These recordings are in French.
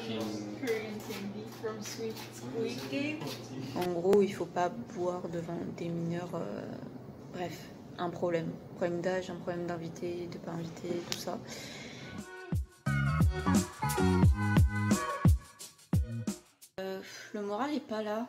En gros, il faut pas boire devant des mineurs. Bref, un problème. Un problème d'âge, un problème d'inviter, de pas inviter, tout ça. Le moral est pas là.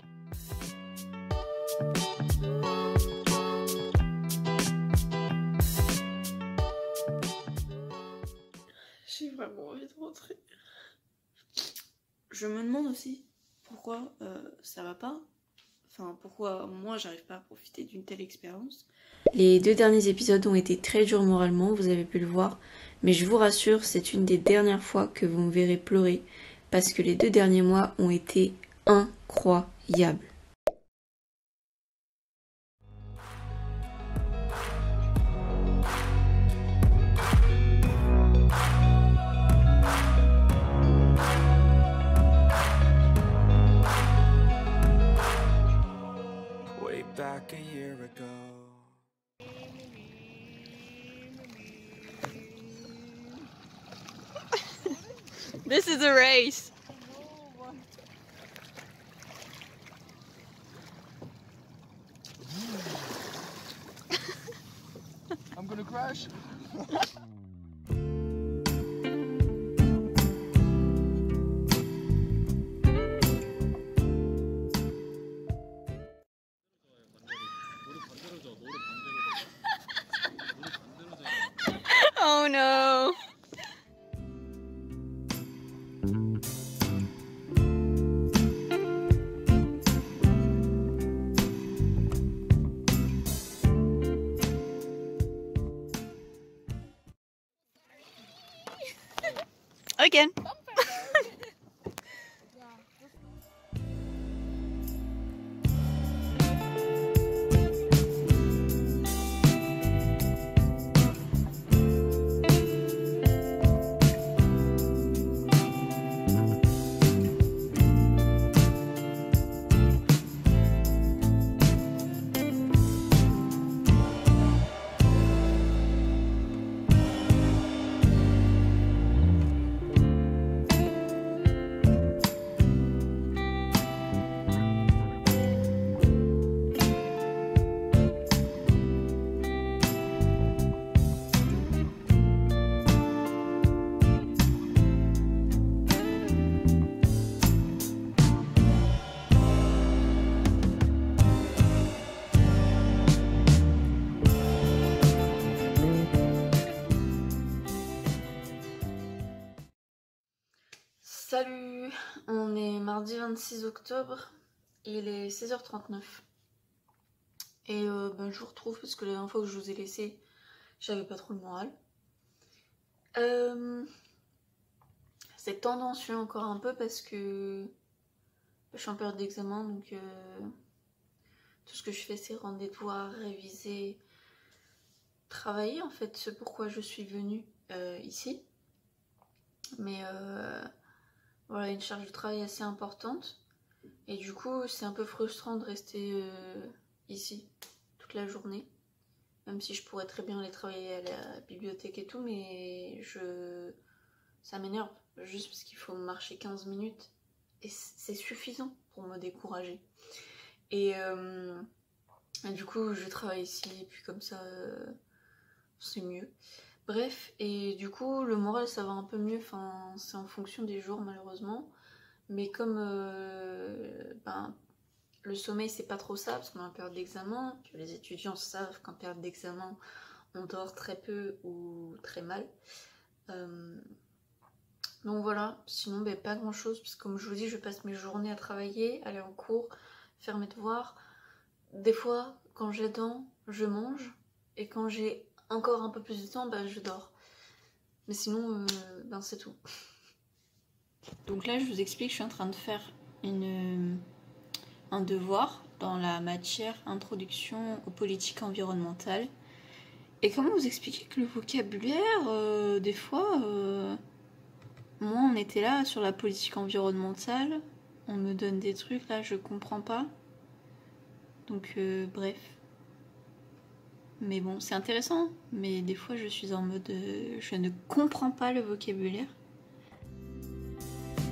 J'ai vraiment envie de rentrer. Je me demande aussi pourquoi ça va pas. Enfin, pourquoi moi j'arrive pas à profiter d'une telle expérience. Les 2 derniers épisodes ont été très durs moralement, vous avez pu le voir. Mais je vous rassure, c'est une des dernières fois que vous me verrez pleurer. Parce que les 2 derniers mois ont été incroyables. Way back a year ago. This is a race. I'm gonna crash. Oh no. Again. Salut, on est mardi 26 octobre, il est 16h39. Et je vous retrouve parce que la dernière fois que je vous ai laissé, j'avais pas trop le moral. C'est tendancieux encore un peu parce que je suis en période d'examen, donc tout ce que je fais c'est rendre des devoirs, réviser, travailler en fait, c'est pourquoi je suis venue ici. Mais voilà, une charge de travail assez importante. Et du coup, c'est un peu frustrant de rester ici toute la journée. Même si je pourrais très bien aller travailler à la bibliothèque et tout, mais ça m'énerve. Juste parce qu'il faut marcher 15 minutes. Et c'est suffisant pour me décourager. Et du coup, je travaille ici, et puis comme ça, c'est mieux. Bref, et du coup, le moral, ça va un peu mieux. Enfin, c'est en fonction des jours, malheureusement. Mais comme le sommeil c'est pas trop ça parce qu'on est en période d'examen, que les étudiants savent qu'en période d'examen on dort très peu ou très mal. Donc voilà, sinon pas grand chose parce que comme je vous dis je passe mes journées à travailler, aller en cours, faire mes devoirs. Des fois quand j'ai le temps je mange et quand j'ai encore un peu plus de temps je dors. Mais sinon c'est tout. Donc là je vous explique, je suis en train de faire un devoir dans la matière Introduction aux politiques environnementales. Et comment vous expliquer que le vocabulaire, des fois, moi on était là sur la politique environnementale, on me donne des trucs, là je comprends pas. Donc bref. Mais bon, c'est intéressant, mais des fois je suis en mode je ne comprends pas le vocabulaire.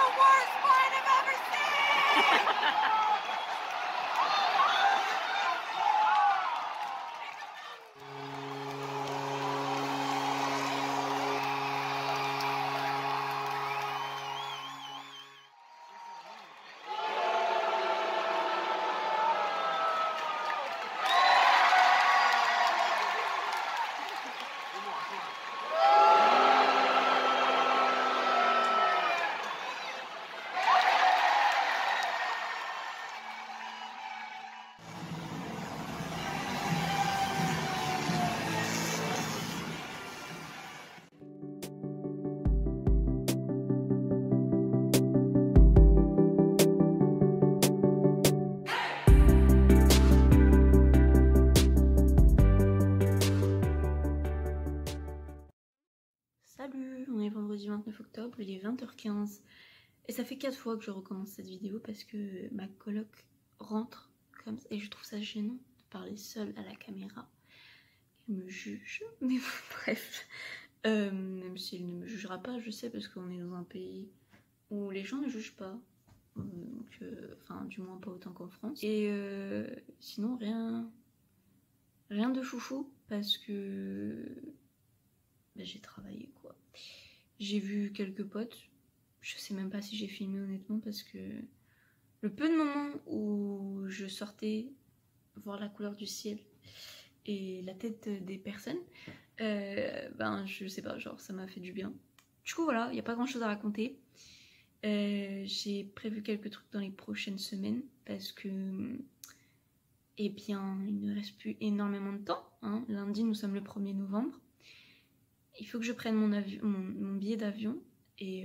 Salut, on est vendredi 29 octobre, il est 20h15 et ça fait 4 fois que je recommence cette vidéo parce que ma coloc rentre comme ça et je trouve ça gênant de parler seule à la caméra. Elle me juge, mais bref, même si elle ne me jugera pas, je sais, parce qu'on est dans un pays où les gens ne jugent pas, donc, enfin du moins pas autant qu'en France. Et sinon rien de foufou parce que bah, j'ai travaillé quoi. J'ai vu quelques potes, je sais même pas si j'ai filmé honnêtement parce que le peu de moments où je sortais voir la couleur du ciel et la tête des personnes, ben je sais pas, genre ça m'a fait du bien. Du coup voilà, il n'y a pas grand chose à raconter. J'ai prévu quelques trucs dans les prochaines semaines parce que eh bien il ne reste plus énormément de temps, hein. Lundi nous sommes le 1er novembre. Il faut que je prenne mon billet d'avion et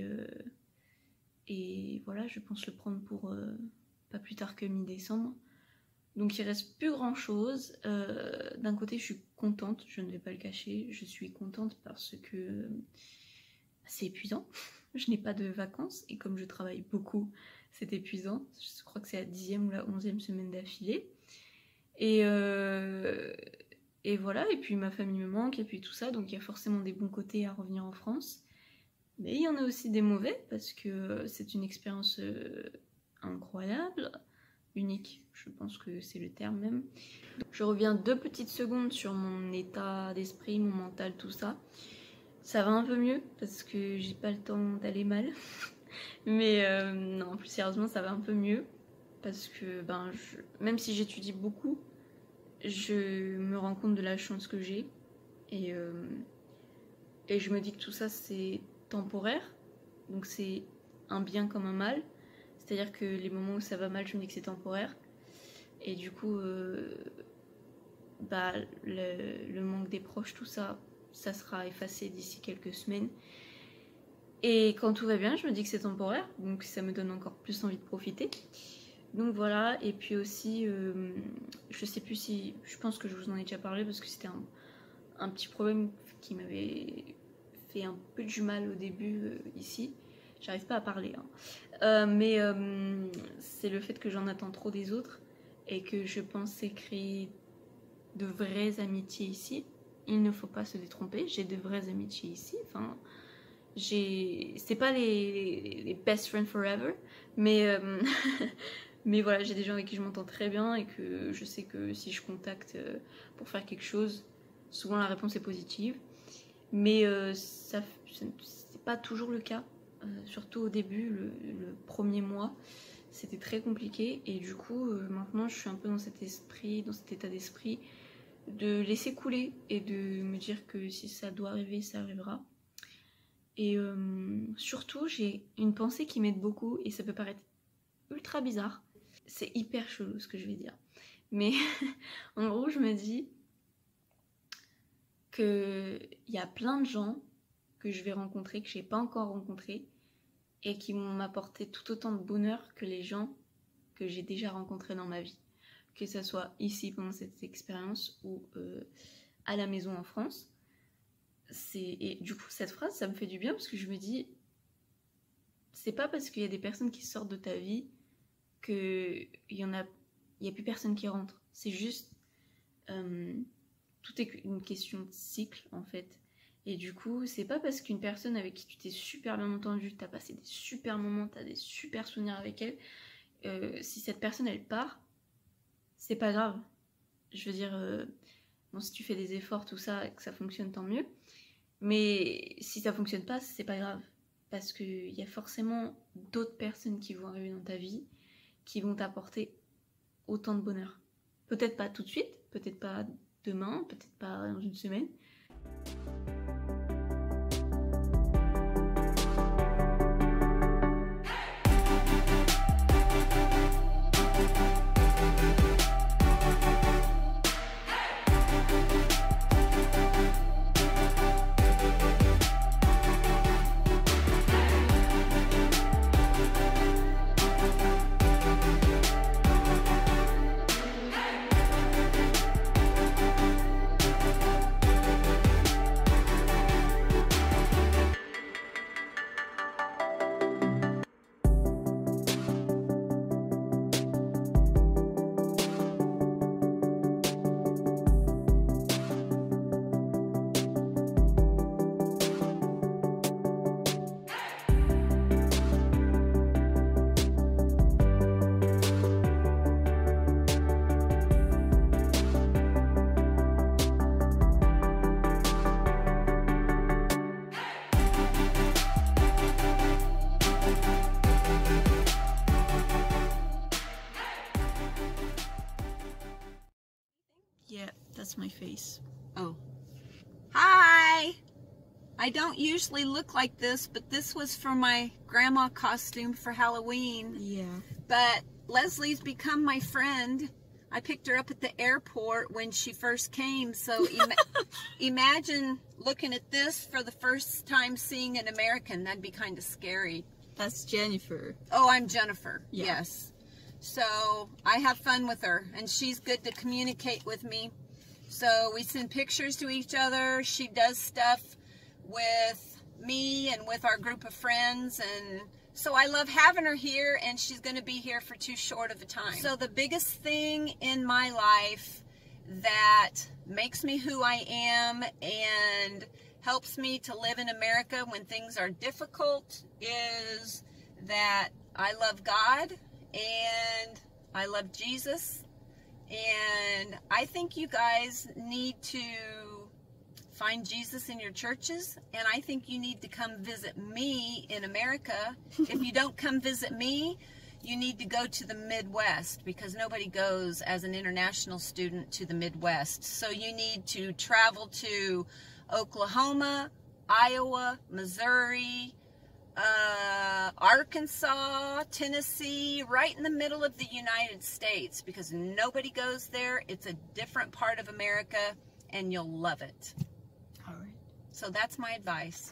voilà, je pense le prendre pour pas plus tard que mi-décembre. Donc il reste plus grand chose. D'un côté je suis contente, je ne vais pas le cacher, je suis contente parce que c'est épuisant. Je n'ai pas de vacances et comme je travaille beaucoup, c'est épuisant. Je crois que c'est la 10e ou la 11e semaine d'affilée. Et voilà, et puis ma famille me manque, et puis tout ça, donc il y a forcément des bons côtés à revenir en France. Mais il y en a aussi des mauvais, parce que c'est une expérience incroyable, unique, je pense que c'est le terme même. Donc, je reviens 2 petites secondes sur mon état d'esprit, mon mental, tout ça. Ça va un peu mieux, parce que j'ai pas le temps d'aller mal. Mais non, plus sérieusement, ça va un peu mieux, parce que ben, même si j'étudie beaucoup, je me rends compte de la chance que j'ai et je me dis que tout ça c'est temporaire, donc c'est un bien comme un mal, c'est à dire que les moments où ça va mal je me dis que c'est temporaire et du coup bah, le manque des proches, tout ça, ça sera effacé d'ici quelques semaines et quand tout va bien je me dis que c'est temporaire, donc ça me donne encore plus envie de profiter. Donc voilà, et puis aussi, je sais plus si, je pense que je vous en ai déjà parlé parce que c'était un petit problème qui m'avait fait un peu du mal au début ici. J'arrive pas à parler, hein. Mais c'est le fait que j'en attends trop des autres et que je pensais créer de vraies amitiés ici. Il ne faut pas se détromper, j'ai de vraies amitiés ici, enfin... c'est pas les best friends forever, mais mais voilà, j'ai des gens avec qui je m'entends très bien et que je sais que si je contacte pour faire quelque chose, souvent la réponse est positive. Mais c'est pas toujours le cas, surtout au début, le premier mois, c'était très compliqué. Et du coup, maintenant, je suis un peu dans cet état d'esprit de laisser couler et de me dire que si ça doit arriver, ça arrivera. Et surtout, j'ai une pensée qui m'aide beaucoup et ça peut paraître ultra bizarre. C'est hyper chelou ce que je vais dire. Mais en gros, je me dis qu'il y a plein de gens que je vais rencontrer, que je n'ai pas encore rencontrés et qui vont m'apporter tout autant de bonheur que les gens que j'ai déjà rencontrés dans ma vie. Que ce soit ici pendant cette expérience ou à la maison en France. Et du coup, cette phrase, ça me fait du bien parce que je me dis, c'est pas parce qu'il y a des personnes qui sortent de ta vie qu'il y a plus personne qui rentre. C'est juste, tout est une question de cycle en fait. Et du coup, c'est pas parce qu'une personne avec qui tu t'es super bien entendu, t'as passé des super moments, t'as des super souvenirs avec elle, si cette personne elle part, c'est pas grave. Je veux dire, bon, si tu fais des efforts, tout ça, et que ça fonctionne, tant mieux. Mais si ça fonctionne pas, c'est pas grave. Parce qu'il y a forcément d'autres personnes qui vont arriver dans ta vie, qui vont t'apporter autant de bonheur. Peut-être pas tout de suite, peut-être pas demain, peut-être pas dans une semaine. Yeah, that's my face. Oh. Hi! I don't usually look like this, but this was for my grandma costume for Halloween. Yeah. But Leslie's become my friend. I picked her up at the airport when she first came, so imagine looking at this for the first time seeing an American. That'd be kind of scary. That's Jennifer. Oh, I'm Jennifer. Yeah. Yes. So I have fun with her, and she's good to communicate with me. So we send pictures to each other. She does stuff with me and with our group of friends, and so I love having her here, and she's going to be here for too short of a time. So the biggest thing in my life that makes me who I am and helps me to live in America when things are difficult is that I love God and I love Jesus, and I think you guys need to find Jesus in your churches, and I think you need to come visit me in America. If you don't come visit me, you need to go to the Midwest, because nobody goes as an international student to the Midwest. So you need to travel to Oklahoma, Iowa, Missouri, Arkansas, Tennessee, right in the middle of the United States, because nobody goes there. It's a different part of America, and you'll love it. All right. So that's my advice.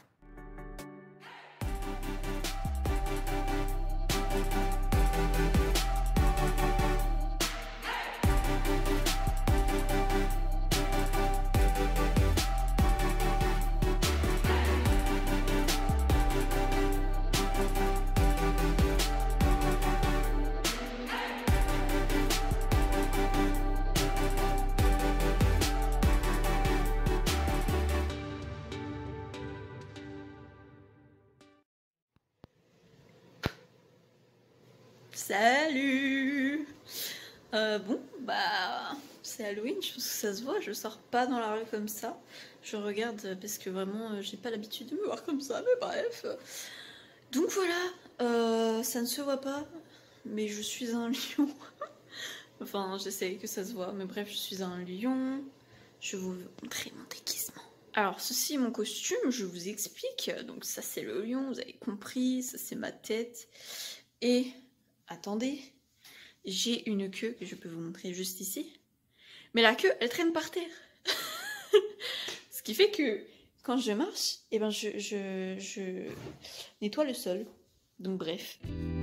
Salut. Bon, bah, c'est Halloween, je pense que ça se voit, je sors pas dans la rue comme ça. Je regarde parce que vraiment, j'ai pas l'habitude de me voir comme ça, mais bref. Donc voilà, ça ne se voit pas, mais je suis un lion. Enfin, j'essaye que ça se voit, mais bref, je suis un lion. Je vais vous montrer mon déguisement. Alors, ceci est mon costume, je vous explique. Donc ça, c'est le lion, vous avez compris, ça c'est ma tête. Et... attendez, j'ai une queue que je peux vous montrer juste ici. Mais la queue, elle traîne par terre. Ce qui fait que quand je marche, eh ben je nettoie le sol. Donc bref.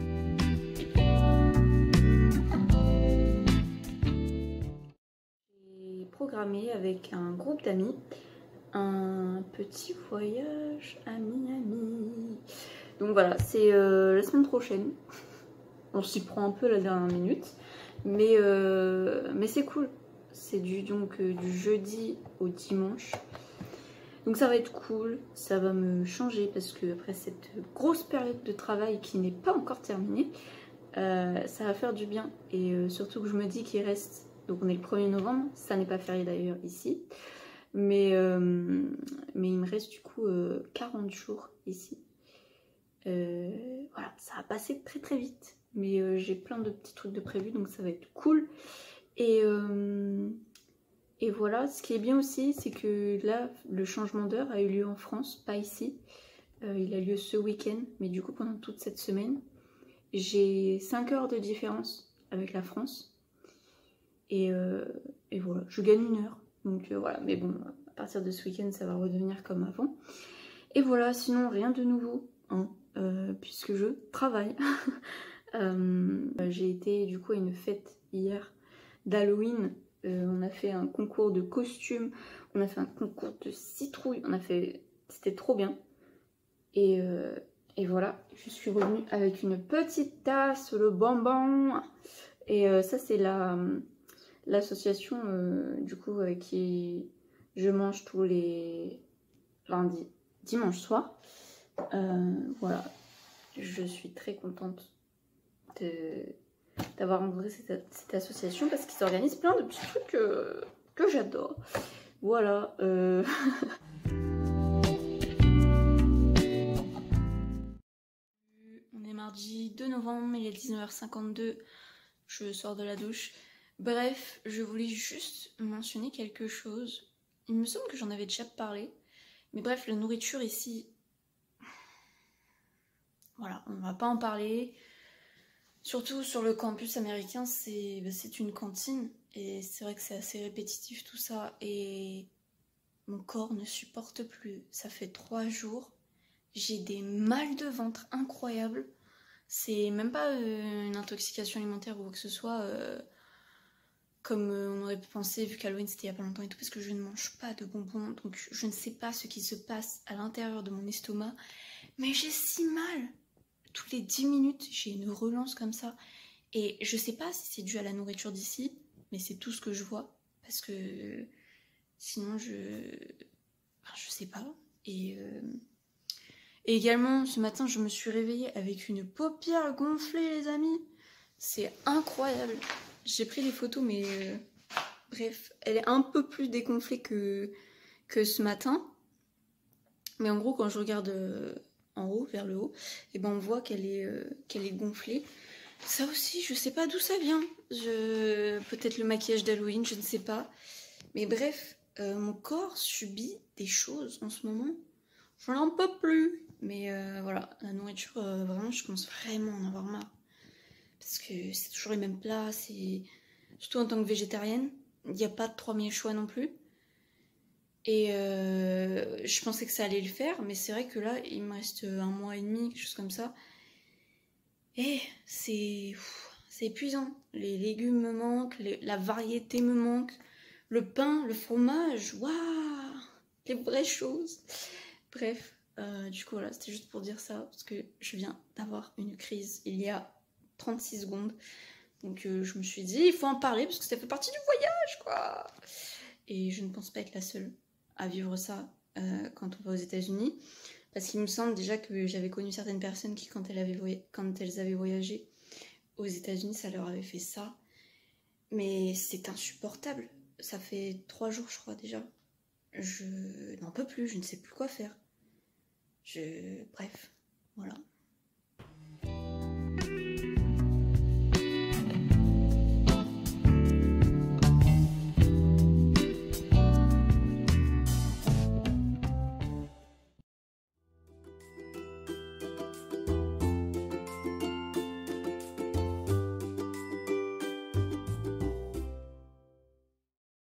J'ai programmé avec un groupe d'amis un petit voyage à Miami. Donc voilà, c'est la semaine prochaine. On s'y prend un peu la dernière minute, mais c'est cool. C'est du jeudi au dimanche. Donc ça va être cool, ça va me changer parce que après cette grosse période de travail qui n'est pas encore terminée, ça va faire du bien. Et surtout que je me dis qu'il reste, donc on est le 1er novembre, ça n'est pas férié d'ailleurs ici, mais il me reste du coup 40 jours ici. Voilà, ça va passer très très vite, mais j'ai plein de petits trucs de prévus, donc ça va être cool. Et voilà, ce qui est bien aussi, c'est que là, le changement d'heure a eu lieu en France, pas ici. Il a lieu ce week-end, mais du coup pendant toute cette semaine, j'ai 5 heures de différence avec la France. Et voilà, je gagne 1 heure. Donc voilà, mais bon, à partir de ce week-end, ça va redevenir comme avant. Et voilà, sinon rien de nouveau, hein, puisque je travaille. J'ai été du coup à une fête hier d'Halloween. On a fait un concours de costumes, on a fait un concours de citrouilles, c'était trop bien. Et voilà, je suis revenue avec une petite tasse, le bonbon. Et ça c'est l'association du coup avec qui je mange tous les lundis, dimanche soir. Voilà, je suis très contente d'avoir rencontré cette association parce qu'ils organisent plein de petits trucs que j'adore. Voilà. On est mardi 2 novembre, il est 19h52, je sors de la douche. Bref, je voulais juste mentionner quelque chose. Il me semble que j'en avais déjà parlé. Mais bref, la nourriture ici... Voilà, on va pas en parler. Surtout sur le campus américain, c'est une cantine. Et c'est vrai que c'est assez répétitif tout ça. Et mon corps ne supporte plus. Ça fait 3 jours. J'ai des mal de ventre incroyables. C'est même pas une intoxication alimentaire ou quoi que ce soit... comme on aurait pu penser vu qu'Halloween c'était il y a pas longtemps et tout, parce que je ne mange pas de bonbons, donc je ne sais pas ce qui se passe à l'intérieur de mon estomac, mais j'ai si mal. Toutes les 10 minutes j'ai une relance comme ça, et je sais pas si c'est dû à la nourriture d'ici, mais c'est tout ce que je vois, parce que sinon je sais pas. Et également ce matin je me suis réveillée avec une paupière gonflée, les amis, c'est incroyable. J'ai pris les photos, mais bref, elle est un peu plus dégonflée que ce matin. Mais en gros, quand je regarde en haut, vers le haut, et ben on voit qu'elle est gonflée. Ça aussi, je sais pas d'où ça vient. Peut-être le maquillage d'Halloween, je ne sais pas. Mais bref, mon corps subit des choses en ce moment. Je n'en peux plus. Mais voilà, la nourriture, vraiment, je commence vraiment à en avoir marre. Parce que c'est toujours les mêmes plats, surtout en tant que végétarienne, il n'y a pas de 3000 choix non plus. Et je pensais que ça allait le faire, mais c'est vrai que là, il me reste 1 mois et demi, quelque chose comme ça. Et c'est épuisant. Les légumes me manquent, la variété me manque, le pain, le fromage, waouh, les vraies choses. Bref, du coup voilà, c'était juste pour dire ça, parce que je viens d'avoir une crise il y a 36 secondes. Donc je me suis dit, il faut en parler parce que ça fait partie du voyage, quoi. Et je ne pense pas être la seule à vivre ça quand on va aux États-Unis. Parce qu'il me semble déjà que j'avais connu certaines personnes qui, quand elles avaient voyagé aux États-Unis, ça leur avait fait ça. Mais c'est insupportable. Ça fait 3 jours, je crois, déjà. Je n'en peux plus, je ne sais plus quoi faire. Bref, voilà.